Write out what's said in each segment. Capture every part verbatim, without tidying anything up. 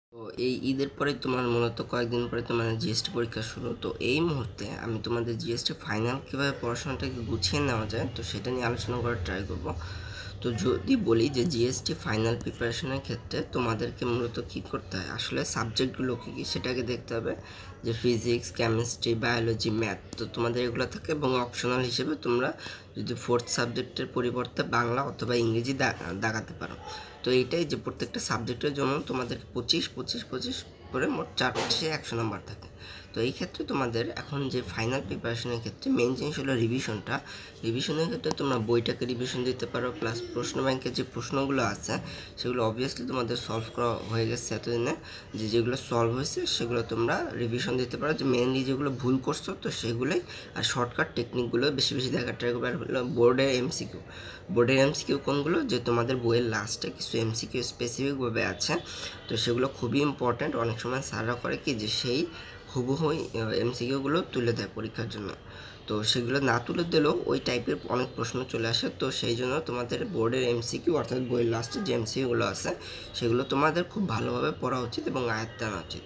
তো এই ঈদের পরে তোমার মূলত কয়েকদিন পরে তোমার জিএসটি পরীক্ষা শুরু। তো এই মুহূর্তে আমি তোমাদের জিএসটি ফাইনাল কীভাবে পড়াশোনাটাকে গুছিয়ে নেওয়া যায় তো সেটা নিয়ে আলোচনা করার ট্রাই করব। তো যদি বলি যে জিএসটি ফাইনাল প্রিপারেশনের ক্ষেত্রে তোমাদেরকে মূলত কী করতে হয়, আসলে সাবজেক্টগুলো কী কী সেটাকে দেখতে হবে, যে ফিজিক্স, কেমিস্ট্রি, বায়োলজি, ম্যাথ, তো তোমাদের এগুলো থাকে এবং অপশনাল হিসেবে তোমরা যদি ফোর্থ সাবজেক্টের পরিবর্তে বাংলা অথবা ইংরেজি দাগাতে পারো। তো এইটাই যে প্রত্যেকটা সাবজেক্টের জন্য তোমাদের পঁচিশ পঁচিশ পঁচিশ করে মোট চারটে একশো নাম্বার থাকে। তো এই ক্ষেত্রে তোমাদের এখন যে ফাইনাল প্রিপারেশনের ক্ষেত্রে মেন জিনিস হলো রিভিশনটা। রিভিশনের ক্ষেত্রে তোমরা বইটাকে রিভিশন দিতে পারো, প্লাস প্রশ্ন ব্যাংকের যে প্রশ্নগুলো আছে সেগুলো অবভিয়াসলি তোমাদের সলভ করা হয়ে গেছে এতদিনে, যে যেগুলো সলভ হয়েছে সেগুলো তোমরা রিভিশন দিতে পারো, যে মেনলি যেগুলো ভুল করছো তো সেগুলোই, আর শর্টকাট টেকনিকগুলো বেশি বেশি দেখার ট্রাই করবে। আর হলো বোর্ডের এমসিকিউ, বোর্ডের এমসিকিউ কোনগুলো, যে তোমাদের বইয়ের লাস্টে কিছু এমসিকিউ স্পেসিফিকভাবে আছে, তো সেগুলো খুবই ইম্পর্ট্যান্ট। অনেক সময় স্যাররা করে কি যে সেই হুবহুই এমসিকিউগুলো তুলে দেয় পরীক্ষার জন্য, তো সেগুলো না তুলে দিলেও ওই টাইপের অনেক প্রশ্ন চলে আসে। তো সেই জন্য তোমাদের বোর্ডের এমসিকিউ অর্থাৎ বইয়ের লাস্টে যে এমসিকিউগুলো আছে সেগুলো তোমাদের খুব ভালোভাবে পড়া উচিত এবং আয়ত্তে আনা উচিত।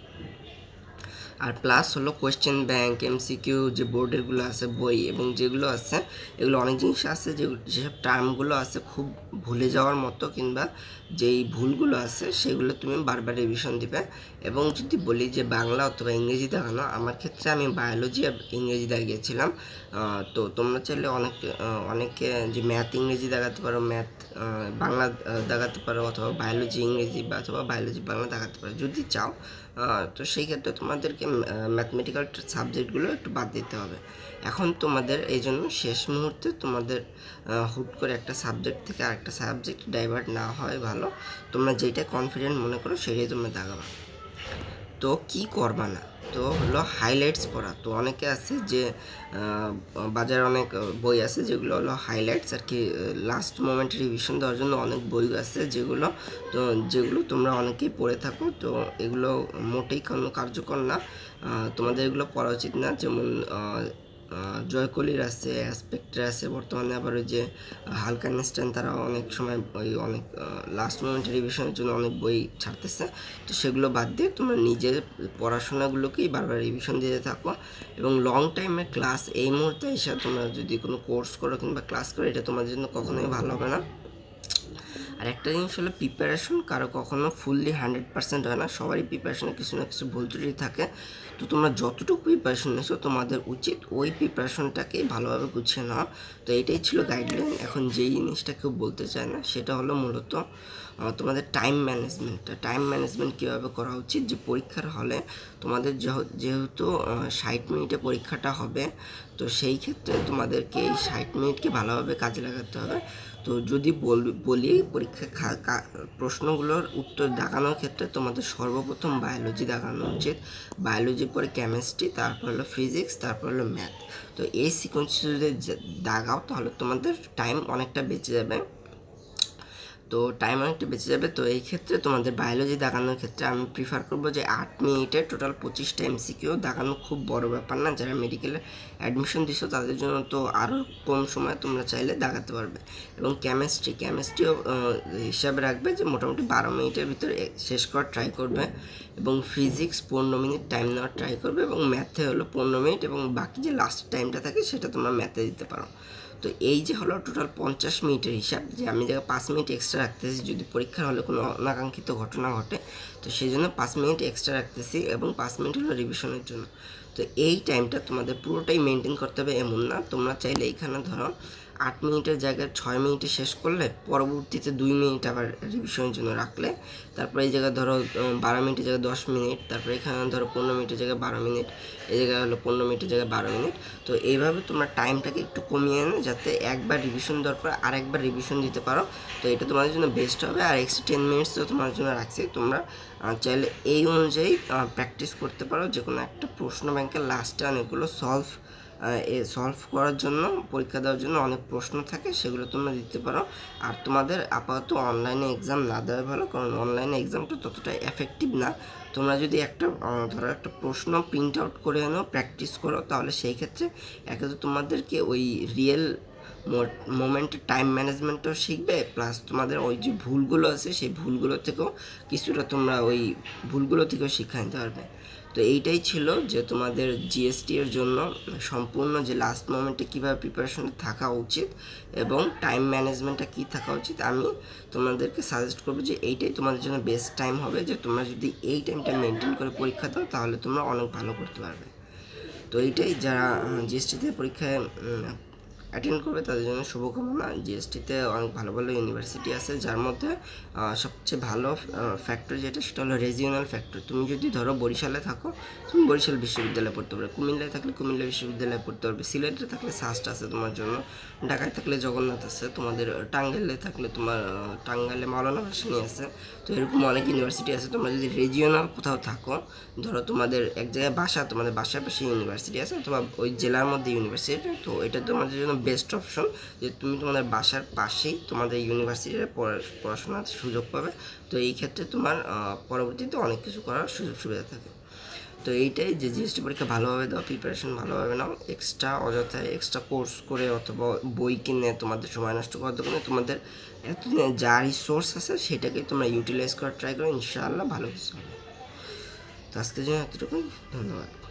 আর প্লাস হলো কোয়েশ্চেন ব্যাংক, এমসিকিউ যে বোর্ডেরগুলো আছে বই এবং যেগুলো আছে এগুলো অনেক জিনিস আছে যে যেসব টার্মগুলো আছে খুব ভুলে যাওয়ার মতো, কিংবা যেই ভুলগুলো আছে সেগুলো তুমি বারবার রিভিশন দিবে। এবং যদি বলি যে বাংলা অথবা ইংরেজি দেখানো, আমার ক্ষেত্রে আমি বায়োলজি আর ইংরেজি দেখিয়েছিলাম। তো তোমরা চাইলে অনেক অনেকে যে ম্যাথ ইংরেজি দেখাতে পারো, ম্যাথ বাংলা দেখাতে পারো, অথবা বায়োলজি ইংরেজি বা অথবা বায়োলজি বাংলা দেখাতে পারো যদি চাও। তো সেই ক্ষেত্রে তোমাদেরকে ম্যাথমেটিক্যাল সাবজেক্টগুলো একটু বাদ দিতে হবে। এখন তোমাদের এই জন্য শেষ মুহূর্তে তোমাদের হুট করে একটা সাবজেক্ট থেকে আরেকটা সাবজেক্ট ডাইভার্ট না হয় ভালো। তোমরা যেটা কনফিডেন্ট মনে করো সেটাই তোমরা দাগাবা। তো কি করবা না, তো হলো হাইলাইটস পড়া। তো অনেকে আছে যে বাজারে অনেক বই আছে যেগুলো হলো হাইলাইটস আর কি, লাস্ট মোমেন্টে রিভিশন দেওয়ার জন্য অনেক বই আছে যেগুলো, তো যেগুলো তোমরা অনেকেই পড়ে থাকো। তো এগুলো মোটেই কোনো কার্যকর না, তোমাদের এগুলো পড়া উচিত না। যেমন জয়কলির আছে, অ্যাসপেক্টের আছে, বর্তমানে আবার ওই যে হালকা ইনস্ট্যান্ট তারা অনেক সময় ওই অনেক লাস্ট মোমেন্টে রিভিশনের জন্য অনেক বই ছাড়তেছে। তো সেগুলো বাদ দিয়ে তোমরা নিজের পড়াশোনাগুলোকেই বারবার রিভিশন দিতে থাকো। এবং লং টাইমের ক্লাস এই মুহূর্তে এসে তোমরা যদি কোনো কোর্স করো কিংবা ক্লাস করো, এটা তোমাদের জন্য কখনোই ভালো হবে না। আর একটা জিনিস হলো প্রিপারেশন কারো কখনো ফুললি হান্ড্রেড পার্সেন্ট হয় না, সবারই প্রিপারেশনে কিছু না কিছু ভুল ত্রুটি থাকে। তো তোমরা যতটুকু প্রিপারেশন নিয়েছো তোমাদের উচিত ওই প্রিপারেশনটাকে ভালোভাবে গুছিয়ে নেওয়া। তো এটাই ছিল গাইডলাইন। এখন যেই জিনিসটা কেউ বলতে চায় না সেটা হলো মূলত তোমাদের টাইম ম্যানেজমেন্টটা। টাইম ম্যানেজমেন্ট কীভাবে করা উচিত, যে পরীক্ষার হলে তোমাদের যেহেতু ষাট মিনিটে পরীক্ষাটা হবে, তো সেই ক্ষেত্রে তোমাদেরকে এই ষাট মিনিটকে ভালোভাবে কাজে লাগাতে হবে। তো যদি বলি পরীক্ষা প্রশ্নগুলোর উত্তর দেখানোর ক্ষেত্রে তোমাদের সর্বপ্রথম বায়োলজি দেখানো উচিত, বায়োলজির পরে কেমিস্ট্রি, তারপর হলো ফিজিক্স, তারপর হলো ম্যাথ। তো এই সিকোয়েন্সে যদি দাগাও তাহলে তোমাদের টাইম অনেকটা বেঁচে যাবে। তো টাইম অনেকটা বেঁচে যাবে। তো এই ক্ষেত্রে তোমাদের বায়োলজি দেখানোর ক্ষেত্রে আমি প্রিফার করবো যে আট মিনিটে টোটাল পঁচিশটা এমসিকিউ দেখানো খুব বড় ব্যাপার না। যারা মেডিকেলে অ্যাডমিশন দিছো তাদের জন্য তো আরও কম সময় তোমরা চাইলে দেখাতে পারবে। এবং কেমিস্ট্রি কেমিস্ট্রিও হিসাবে রাখবে যে মোটামুটি বারো মিনিটের ভিতরে শেষ করার ট্রাই করবে। এবং ফিজিক্স পনেরো মিনিট টাইম নেওয়ার ট্রাই করবে। এবং ম্যাথে হলো পনেরো মিনিট, এবং বাকি যে লাস্ট টাইমটা থাকে সেটা তোমরা ম্যাথে দিতে পারো। তো এই যে হলো টোটাল পঞ্চাশ মিনিটের হিসাব, যে আমি জায়গায় পাঁচ মিনিট এক্সট্রা রাখতেছি যদি পরীক্ষার হলে কোনো অনাকাঙ্ক্ষিত ঘটনা ঘটে, তো সেই জন্য পাঁচ মিনিট এক্সট্রা রাখতেছি, এবং পাঁচ মিনিট হলো রিভিশনের জন্য। তো এই টাইমটা তোমাদের পুরোটাই মেনটেন করতে হবে এমন না। তোমরা চাইলে এইখানে ধরো আট মিনিটের জায়গায় ছয় মিনিটে শেষ করলে পরবর্তীতে দুই মিনিট আবার রিভিশনের জন্য রাখলে, তারপরে এই জায়গায় ধরো বারো মিনিটের জায়গায় দশ মিনিট, তারপরে এখানে ধরো পনেরো মিনিটের জায়গায় বারো মিনিট, এই জায়গায় হলো পনেরো মিনিটের জায়গায় বারো মিনিট। তো এইভাবে তোমরা টাইমটাকে একটু কমিয়ে এনে যাতে একবার রিভিশন দেওয়ার পর আর একবার রিভিশন দিতে পারো, তো এটা তোমাদের জন্য বেস্ট হবে। আর এক্সট্রা টেন মিনিটস তো তোমার জন্য রাখছি, তোমরা চাইলে এই অনুযায়ী প্র্যাকটিস করতে পারো। যে কোনো একটা প্রশ্ন ব্যাংকের লাস্টে অনেকগুলো সলভ সলভ করার জন্য, পরীক্ষা দেওয়ার জন্য অনেক প্রশ্ন থাকে, সেগুলো তোমরা দিতে পারো। আর তোমাদের আপাতত অনলাইনে এক্সাম না দেওয়া ভালো, কারণ অনলাইনে এক্সামটা ততটা এফেক্টিভ না। তোমরা যদি একটা ধরো একটা প্রশ্ন প্রিন্ট আউট করে আনো, প্র্যাকটিস করো, তাহলে সেই ক্ষেত্রে একে তো তোমাদেরকে ওই রিয়েল মোমেন্টে টাইম ম্যানেজমেন্টও শিখবে, প্লাস তোমাদের ওই যে ভুলগুলো আছে সেই ভুলগুলো থেকেও কিছুটা তোমরা ওই ভুলগুলো থেকেও শিক্ষা নিতে পারবে। তো এইটাই ছিল যে তোমাদের জিএসটি এর জন্য সম্পূর্ণ যে লাস্ট মোমেন্টে কীভাবে প্রিপারেশন থাকা উচিত এবং টাইম ম্যানেজমেন্টটা কী থাকা উচিত। আমি তোমাদেরকে সাজেস্ট করবো যে এইটাই তোমাদের জন্য বেস্ট টাইম হবে, যে তোমরা যদি এই টাইমটা মেনটেন করে পরীক্ষা দাও তাহলে তোমরা অনেক ভালো করতে পারবে। তো এইটাই, যারা জিএসটিতে পরীক্ষায় অ্যাটেন্ড করবে তাদের জন্য শুভকামনা। জিএসটিতে অনেক ভালো ভালো ইউনিভার্সিটি আছে, যার মধ্যে সবচেয়ে ভালো ফ্যাক্টর যেটা সেটা হলো রিজিওনাল ফ্যাক্টর। তুমি যদি ধরো বরিশালে থাকো, তুমি বরিশাল বিশ্ববিদ্যালয়ে পড়তে পারবে, কুমিল্লায় থাকলে কুমিল্লা বিশ্ববিদ্যালয়ে পড়তে পারবে, সিলেটে থাকলে সাস্ট আছে তোমার জন্য, ঢাকায় থাকলে জগন্নাথ আছে, তোমাদের টাঙ্গাইলে থাকলে তোমার টাঙ্গাইলে মাওলানা ভাসানী আছে। তো এরকম অনেক ইউনিভার্সিটি আছে। তোমরা যদি রিজিওনাল কোথাও থাকো, ধরো তোমাদের এক জায়গায় বাসা, তোমাদের বাসার পাশে ইউনিভার্সিটি আছে অথবা ওই জেলার মধ্যে ইউনিভার্সিটি, তো এটা তোমাদের জন্য বেস্ট অপশন যে তুমি তোমাদের বাসার পাশেই তোমাদের ইউনিভার্সিটিতে পড়াশোনার সুযোগ পাবে। তো এই ক্ষেত্রে তোমার পরবর্তীতে অনেক কিছু করার সুযোগ সুবিধা থাকে। তো এইটাই যে জিএসটি পরীক্ষা ভালোভাবে দাও, প্রিপারেশন ভালোভাবে নাও, এক্সট্রা অযথায় এক্সট্রা কোর্স করে অথবা বই কিনে তোমাদের সময় নষ্ট করার দরকার নেই। তোমাদের এতদিনে যা রিসোর্স আছে সেটাকে তোমরা ইউটিলাইজ করার ট্রাই করো, ইনশাআল্লাহ ভালো কিছু হবে। তো আজকের জন্য এতটুকুই, ধন্যবাদ।